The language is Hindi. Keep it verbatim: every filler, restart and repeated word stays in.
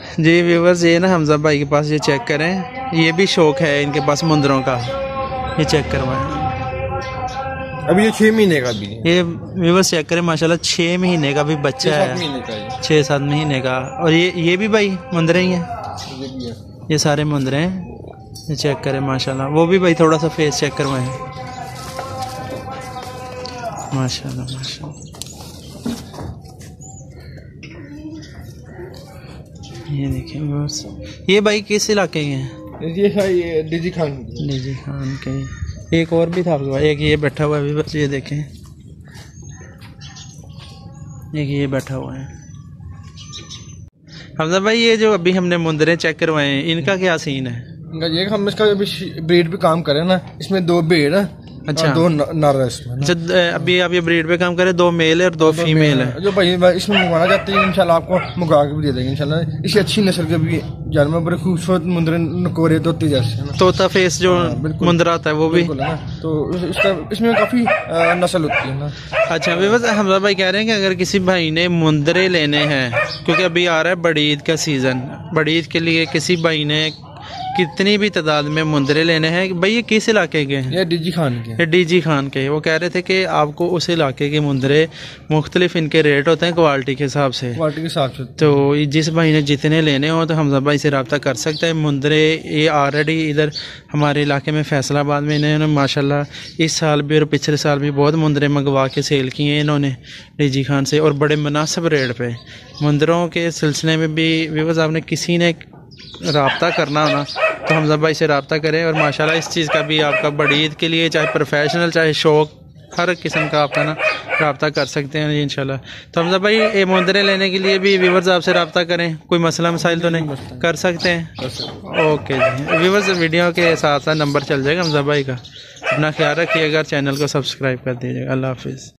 जी व्यूवर्स, ये ना हमजा भाई के पास ये चेक करें, ये भी शौक है इनके पास मुंदरों का, ये चेक करवाएं। अभी ये छः महीने का भी है। ये व्यूवर्स चेक करें, माशाल्लाह छः महीने का भी बच्चा है, छः सात महीने का। और ये ये भी भाई मुंदरे ही हैं, ये सारे मुंदरे हैं, ये चेक करें माशाल्लाह। वो भी भाई थोड़ा सा फेस चेक करवाएं, माशाल्लाह माशाल्लाह। ये देखिए व्यूवर्स, ये भाई किस इलाके के हैं? ये है ये डीजी खान डीजी खान के। एक और भी था आपके, एक ये बैठा हुआ है अभी, बस ये देखें, एक ये बैठा हुआ है। हमजा भाई ये जो अभी हमने मुंदरे चेक करवाए हैं, इनका क्या सीन है? ये हम इसका अभी ब्रीड पे काम करें ना, इसमें दो भेड़ है, अच्छा दो नर है इसमें। अच्छा, अभी आप ये ब्रीड पे काम करें, दो मेल है और दो, दो फीमेल है। जो भाई इसमें मंगवाना चाहते हैं इंशाल्लाह आपको मंगा के भी दे देंगे इंशाल्लाह। इसी अच्छी नस्ल के भी जानवर, बड़े खूबसूरत मुंदरे नकोरे तोते जैसे, तोता फेस जो मुंदरा आता है वो भी, तो इसका इसमें काफी नस्ल होती है ना। अच्छा बस हमजा भाई कह रहे हैं कि अगर किसी भाई ने मुंदरे लेने हैं, क्योंकि अभी आ रहा है बड़ी ईद का सीजन, बड़ी ईद के लिए किसी भाई ने कितनी भी तादाद में मुंदरे लेने हैं, भाई ये किस इलाके के हैं? ये डीजी खान के। ये डीजी खान के। वो कह रहे थे कि आपको उस इलाके के मुंदरे मुख्तलिफ इनके रेट होते हैं क्वालिटी के हिसाब से, क्वालिटी के हिसाब से। तो जिस भाई ने जितने लेने हो तो हमजा भाई से रब्ता कर सकते हैं। मुंदरे ये ऑलरेडी इधर हमारे इलाके में फैसलाबाद में इन्होंने माशाल्लाह इस साल भी और पिछले साल भी बहुत मुंदरे मंगवा के सेल किए हैं इन्होंने डीजी खान से, और बड़े मुनासिब रेट पे। मुंदरों के सिलसिले में भी व्यूअर्स आपने किसी ने राब्ता करना हो ना तो हमजा भाई से रब्ता करें, और माशाल्लाह इस चीज़ का भी आपका बड़ी ईद के लिए चाहे प्रोफेशनल चाहे शौक, हर किस्म का आपका ना रब्ता कर सकते हैं इंशाल्लाह। तो हमजा भाई ये मुंदरे लेने के लिए भी व्यूअर्स आपसे रब्ता करें, कोई मसला मसाइल तो नहीं? कर सकते हैं। ओके जी व्यूअर्स, वीडियो के साथ साथ नंबर चल जाएगा हमजा भाई का। अपना ख्याल रखिएगा, चैनल को सब्सक्राइब कर दीजिएगा। अल्लाह हाफिज़।